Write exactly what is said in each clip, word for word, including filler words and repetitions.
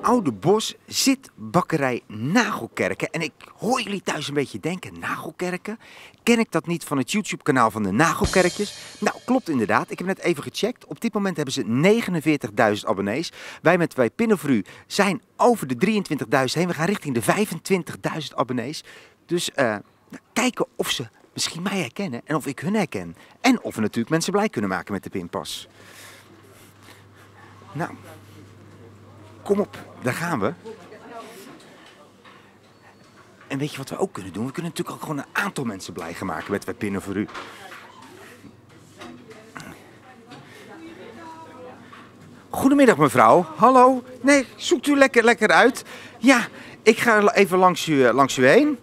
Oude Bos zit bakkerij Nagelkerken. En ik hoor jullie thuis een beetje denken, Nagelkerken? Ken ik dat niet van het YouTube-kanaal van de Nagelkerkjes? Nou, klopt inderdaad. Ik heb net even gecheckt. Op dit moment hebben ze negenenveertigduizend abonnees. Wij met Wij Pinnen voor U zijn over de drieëntwintigduizend heen. We gaan richting de vijfentwintigduizend abonnees. Dus uh, nou, kijken of ze misschien mij herkennen en of ik hun herken. En of we natuurlijk mensen blij kunnen maken met de pinpas. Nou, kom op, daar gaan we. En weet je wat we ook kunnen doen? We kunnen natuurlijk ook gewoon een aantal mensen blij gaan maken met Wij Pinnen voor U. Goedemiddag mevrouw, hallo. Nee, zoekt u lekker, lekker uit. Ja, ik ga even langs u, langs u heen.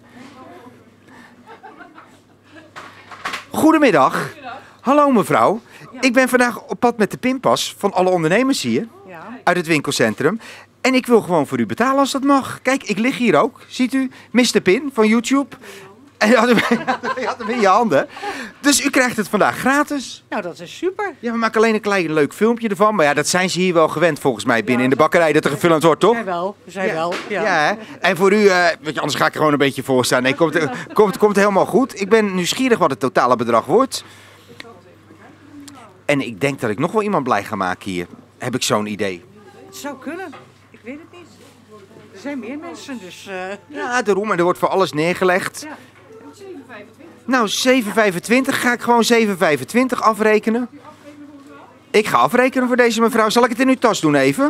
Goedemiddag. Goedemiddag. Hallo mevrouw. Ja. Ik ben vandaag op pad met de pinpas van alle ondernemers hier. Ja. Uit het winkelcentrum. En ik wil gewoon voor u betalen als dat mag. Kijk, ik lig hier ook. Ziet u? mister Pin van YouTube. En je had, hem, je had hem in je handen. Dus u krijgt het vandaag gratis. Nou, dat is super. Ja, we maken alleen een klein leuk filmpje ervan. Maar ja, dat zijn ze hier wel gewend volgens mij binnen ja, in de bakkerij. Dat er gefilmd wordt, toch? Wij wel. We zijn ja. wel. Ja. Ja, hè? En voor u, uh, anders ga ik er gewoon een beetje voor staan. Nee, komt, komt, komt helemaal goed. Ik ben nieuwsgierig wat het totale bedrag wordt. En ik denk dat ik nog wel iemand blij ga maken hier. Heb ik zo'n idee. Het zou kunnen. Ik weet het niet. Er zijn meer mensen, dus... Uh... Ja, daarom. En er wordt voor alles neergelegd. Ja. zeven vijfentwintig. Nou, zeven vijfentwintig. Ga ik gewoon zeven vijfentwintig afrekenen. Ik ga afrekenen voor deze mevrouw. Zal ik het in uw tas doen even?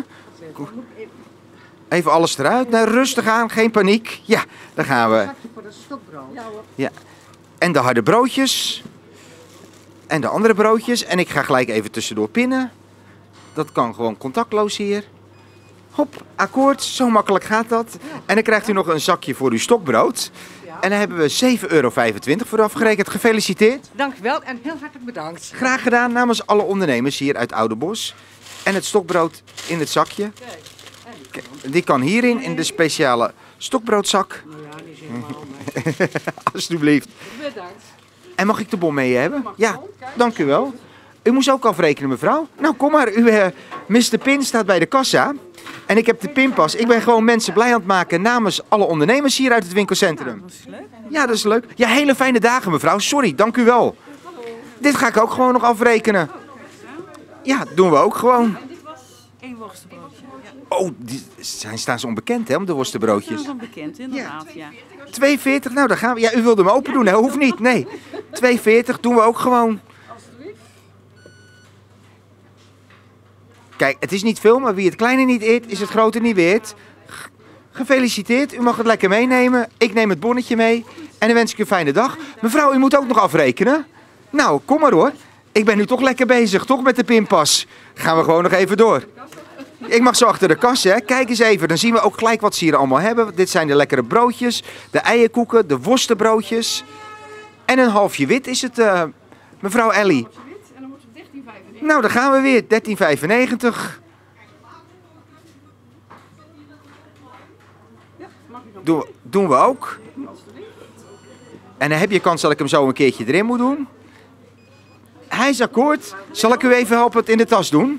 Even alles eruit. Nou, rustig aan. Geen paniek. Ja, daar gaan we. Ja. En de harde broodjes. En de andere broodjes. En ik ga gelijk even tussendoor pinnen. Dat kan gewoon contactloos hier. Hop, akkoord. Zo makkelijk gaat dat. En dan krijgt u nog een zakje voor uw stokbrood. En dan hebben we zeven euro vijfentwintig voor afgerekend. Gefeliciteerd. Dank u wel en heel hartelijk bedankt. Graag gedaan namens alle ondernemers hier uit Oude Bos. En het stokbrood in het zakje. Die kan hierin, in de speciale stokbroodzak. Nou ja, die is helemaal. Alsjeblieft. Bedankt. En mag ik de bon mee hebben? Ja, dank u wel. U moest ook afrekenen, mevrouw. Nou, kom maar. U, uh, mister Pin staat bij de kassa. En ik heb de pinpas. Ik ben gewoon mensen blij aan het maken namens alle ondernemers hier uit het winkelcentrum. Ja, dat is leuk. Ja, dat is leuk. Ja, hele fijne dagen, mevrouw. Sorry, dank u wel. Dit ga ik ook gewoon nog afrekenen. Ja, doen we ook gewoon. Dit was één worstenbroodje. Oh, die zijn, staan ze onbekend, hè, om de worstenbroodjes? Dat is onbekend, inderdaad, ja. twee veertig, nou, daar gaan we. Ja, u wilde hem open doen, hè? Hoeft niet, nee. twee veertig doen we ook gewoon. Kijk, het is niet veel, maar wie het kleine niet eet, is het grote niet weert. Gefeliciteerd, u mag het lekker meenemen. Ik neem het bonnetje mee en dan wens ik u een fijne dag. Mevrouw, u moet ook nog afrekenen. Nou, kom maar hoor. Ik ben nu toch lekker bezig, toch met de pinpas. Gaan we gewoon nog even door. Ik mag zo achter de kassa, hè. Kijk eens even, dan zien we ook gelijk wat ze hier allemaal hebben. Dit zijn de lekkere broodjes, de eierkoeken, de worstenbroodjes. En een halfje wit is het, uh, mevrouw Ellie. Nou, dan gaan we weer. dertien vijfennegentig. Doen we, doen we ook. En dan heb je kans dat ik hem zo een keertje erin moet doen. Hij is akkoord. Zal ik u even helpen het in de tas doen?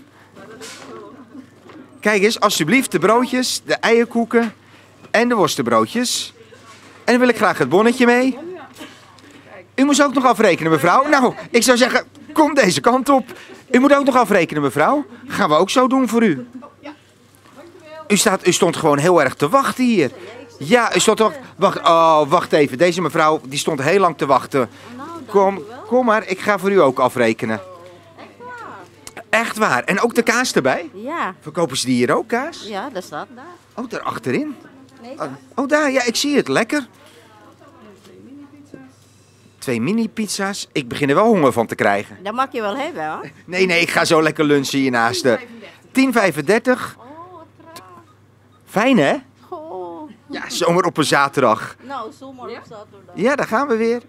Kijk eens, alsjeblieft, de broodjes, de eierkoeken en de worstenbroodjes. En dan wil ik graag het bonnetje mee. U moest ook nog afrekenen, mevrouw. Nou, ik zou zeggen, kom deze kant op. U moet ook nog afrekenen, mevrouw. Gaan we ook zo doen voor u. U, staat, u stond gewoon heel erg te wachten hier. Ja, u stond toch... Wacht, oh, wacht even. Deze mevrouw die stond heel lang te wachten. Kom, kom maar, ik ga voor u ook afrekenen. Echt waar. En ook de kaas erbij? Ja. Verkopen ze die hier ook, kaas? Ja, dat staat daar. Oh, daar achterin? Nee, daar. Oh, daar. Ja, ik zie het. Lekker. Twee mini-pizza's. Ik begin er wel honger van te krijgen. Dat mag je wel hebben, hoor. Nee, nee, ik ga zo lekker lunchen hiernaast. tien vijfendertig. Oh, wat braaf. Fijn, hè? Oh. Ja, zomaar op een zaterdag. Nou, zomaar op zaterdag. Ja, daar gaan we weer.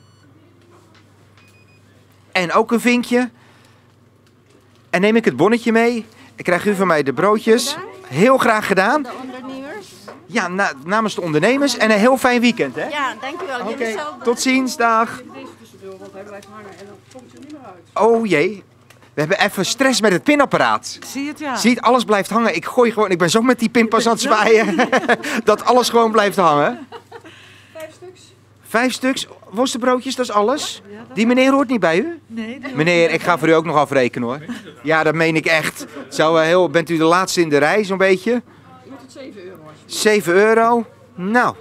En ook een vinkje. En neem ik het bonnetje mee. Ik krijg u van mij de broodjes. Heel graag gedaan. De ondernemers. Ja, na, namens de ondernemers. En een heel fijn weekend, hè? Ja, dankjewel. Oké, Okay. tot ziens, dag. Deze tussendoor, want hij blijft hangen en dan komt ze niet meer uit. Oh jee. We hebben even stress met het pinapparaat. Zie je het, ja? Ziet, alles blijft hangen. Ik gooi gewoon, ik ben zo met die pinpas aan het zwaaien. Dat alles gewoon blijft hangen. Vijf stuks. Vijf stuks, worstenbroodjes, dat is alles. Die meneer hoort niet bij u? Nee. die- Meneer, ik ga voor u ook nog afrekenen hoor. Ja, dat meen ik echt. Zou wel heel, bent u de laatste in de rij zo'n beetje? Moet het zeven euro als je... zeven euro. Nou.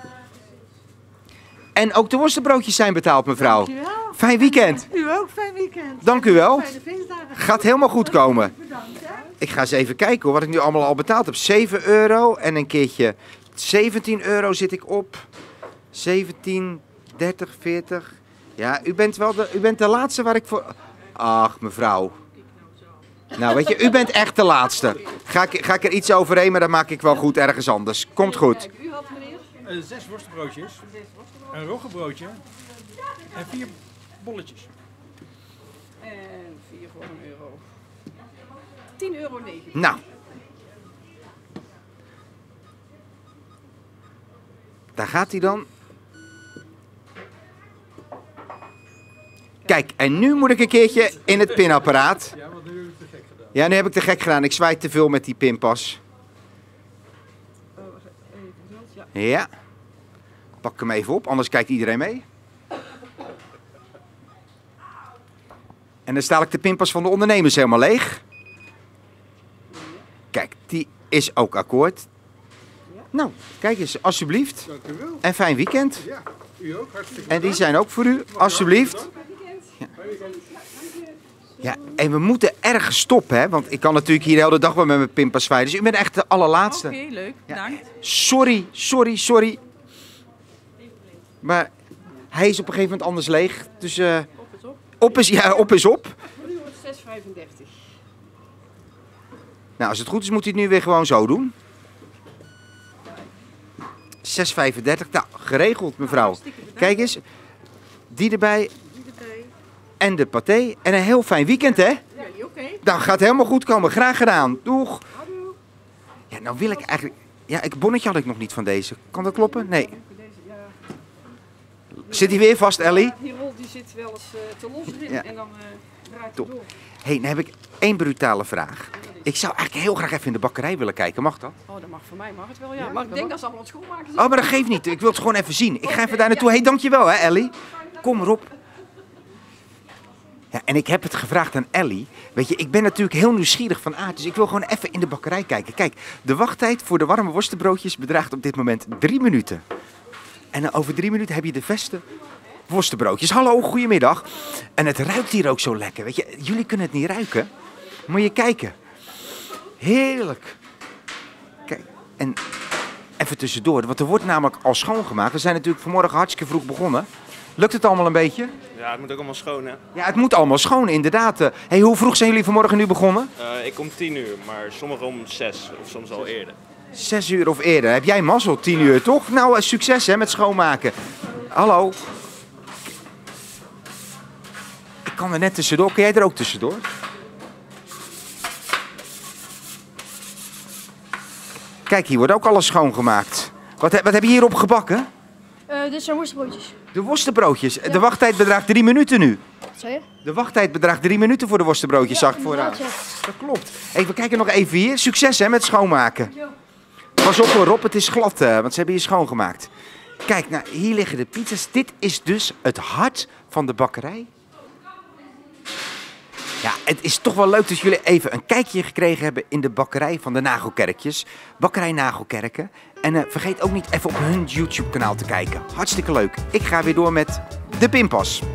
En ook de worstenbroodjes zijn betaald, mevrouw. Dankjewel. Fijn weekend. U ook, fijn weekend. Dank u wel. Fijne feestdagen. Gaat helemaal goed komen. Bedankt, hè. Ik ga eens even kijken hoor, wat ik nu allemaal al betaald heb. zeven euro en een keertje zeventien euro zit ik op. zeventien, dertig, veertig. Ja, u bent wel de, u bent de laatste waar ik voor... Ach, mevrouw. Nou, weet je, u bent echt de laatste. Ga ik, ga ik er iets overheen, maar dat maak ik wel goed ergens anders. Komt goed. U had meneer? Uh, zes worstenbroodjes, een roggebroodje en vier bolletjes. En vier voor een euro. tien euro negen. Nou. Daar gaat hij dan. Kijk, en nu moet ik een keertje in het pinapparaat. Ja, want nu heb ik te gek gedaan. Ja, nu heb ik te gek gedaan. Ik zwaai te veel met die pinpas. Ja. Pak hem even op, anders kijkt iedereen mee. En dan sta ik de pinpas van de ondernemers helemaal leeg. Kijk, die is ook akkoord. Nou, kijk eens, alsjeblieft. Dank u wel. En fijn weekend. Ja, u ook. Hartstikke En die zijn ook voor u, alsjeblieft. Ja. Ja, en we moeten ergens stoppen, hè? Want ik kan natuurlijk hier de hele dag wel met mijn pinpas zwaaien. Dus u bent echt de allerlaatste. Oké, leuk. Bedankt. Sorry, sorry, sorry. Maar hij is op een gegeven moment anders leeg. Dus eh Op is op. op is, ja, op is op. Voor u wordt zes vijfendertig. Nou, als het goed is moet hij het nu weer gewoon zo doen. zes vijfendertig. Nou, geregeld mevrouw. Kijk eens. Die erbij. Die erbij. En de paté. En een heel fijn weekend, hè? Jullie oké? Nou, gaat helemaal goed komen. Graag gedaan. Doeg. Ja, nou wil ik eigenlijk... Ja, ik bonnetje had ik nog niet van deze. Kan dat kloppen? Nee. Deze, ja. Zit hij weer vast, Ellie? Die rol die zit wel eens uh, te los erin Ja. en dan uh, draait hij Top. door. Hé, hey, dan heb ik één brutale vraag. Ik zou eigenlijk heel graag even in de bakkerij willen kijken. Mag dat? Oh, dat mag voor mij, mag het wel, ja. Maar ik denk dat ze allemaal aan het schoonmaken zijn. Oh, maar dat geeft niet. Ik wil het gewoon even zien. Ik ga even daar naartoe. Hé, hey, dankjewel hè, Ellie. Kom erop. Ja, en ik heb het gevraagd aan Ellie. Weet je, ik ben natuurlijk heel nieuwsgierig van aard. Dus ik wil gewoon even in de bakkerij kijken. Kijk, de wachttijd voor de warme worstenbroodjes bedraagt op dit moment drie minuten. En dan over drie minuten heb je de beste worstenbroodjes. Hallo, goedemiddag. En het ruikt hier ook zo lekker. Weet je, jullie kunnen het niet ruiken. Moet je kijken. Heerlijk. Kijk, en even tussendoor, want er wordt namelijk al schoongemaakt. We zijn natuurlijk vanmorgen hartstikke vroeg begonnen. Lukt het allemaal een beetje? Ja, het moet ook allemaal schoon, hè? Ja, het moet allemaal schoon, inderdaad. Hé, hey, hoe vroeg zijn jullie vanmorgen nu begonnen? Uh, ik kom tien uur, maar sommigen om zes of soms al eerder. Zes uur of eerder. Heb jij mazzel, tien uur, toch? Nou, succes hè, met schoonmaken. Hallo. Ik kan er net tussendoor. Kun jij er ook tussendoor? Kijk, hier wordt ook alles schoongemaakt. Wat, wat heb je hierop gebakken? Uh, dit zijn worstenbroodjes. De worstenbroodjes. De wachttijd bedraagt drie minuten nu. Wat zei je? De wachttijd bedraagt drie minuten voor de worstenbroodjes, zag ik vooraan. inderdaad, ja. Dat klopt. Hey, we kijken nog even hier. Succes hè, met schoonmaken. Pas op hoor, Rob, het is glad, uh, want ze hebben hier schoongemaakt. Kijk, nou, hier liggen de pizza's. Dit is dus het hart van de bakkerij. Ja, het is toch wel leuk dat jullie even een kijkje gekregen hebben in de bakkerij van de Nagelkerkjes. Bakkerij Nagelkerken. En uh, vergeet ook niet even op hun YouTube kanaal te kijken. Hartstikke leuk. Ik ga weer door met de pinpas.